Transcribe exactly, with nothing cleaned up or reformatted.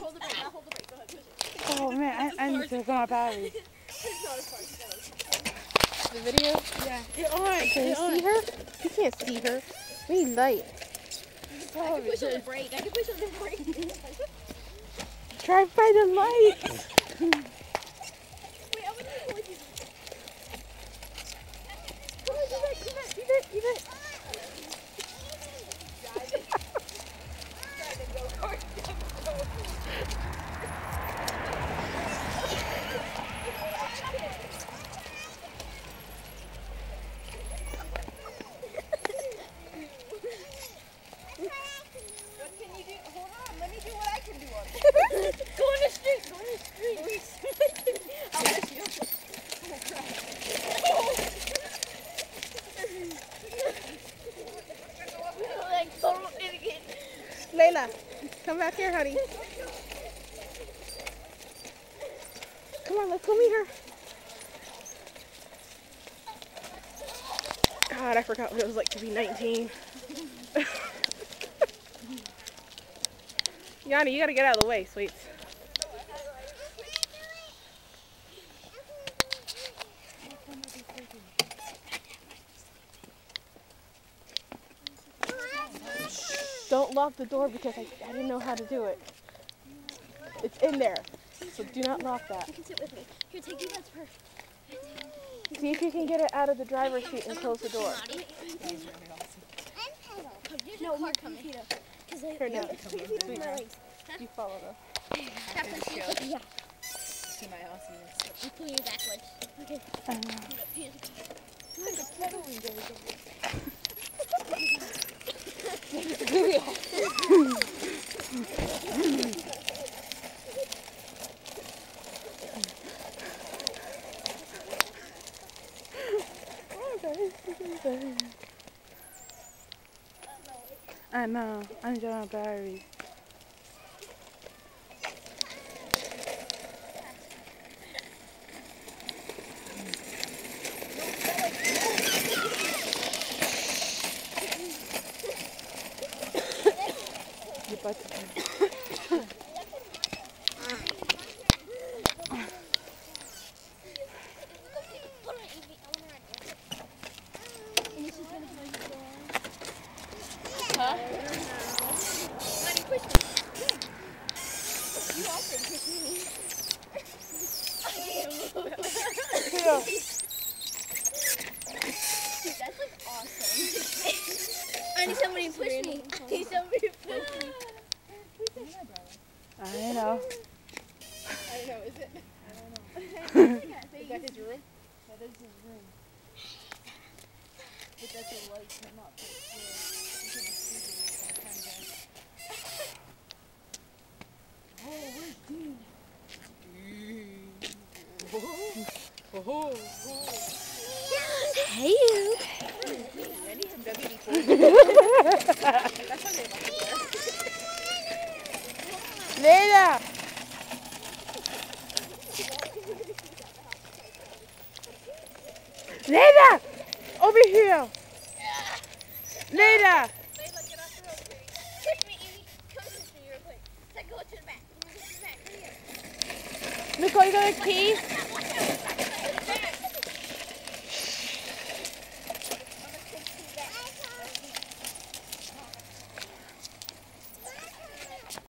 hold the brake. I'll hold the brake. Go ahead, push it. Oh man, I, I need to go on my battery. It's not as far as that. The video? Yeah. You're on. Can you see her? You can't see her. We need light. I can push on the brake. I can push on the brake. Try to find the light. Wait, I want to know what you do. Come on, do that, do that, do that, do that. Drive it. Drive it, go kart. What can you do? Hold on, let me do what I can do on it. Go on the street, go on the street. I'll let you. Oh, crap. Like, total idiot. Layla, come back here, honey. Come on, let's go meet her. God, I forgot what it was like to be nineteen. Yanni, you gotta get out of the way, sweets. Don't lock the door because I, I didn't know how to do it. It's in there, so do not lock that. You can sit with me. Here, take you guys first. See if you can get it out of the driver's seat and close the door. No, car coming. Here, no. Sweet. You follow though. Yeah. To my awesomeness. I'm pulling you backwards. Okay. I know. I know. I'm done on battery. Your butt's Huh? Honey, push me. You offered to push me. yeah. Dude, that's like awesome. I need somebody to push me. I need somebody to push me. I know. I don't know, is it? I don't know. Is that his room? That is his room. But that's a light come up. Oh, where's Dean? Oh, Hey, you. I need some W D forty. That's why they left it there. Layla! Layla! Over here! Layla! Layla, get off the road, sweetie. Push me, Evie. Come push me real quick. Let's go to the back. Come on, go to the back. Come here. Nicole, you got a key? Watch out, watch out.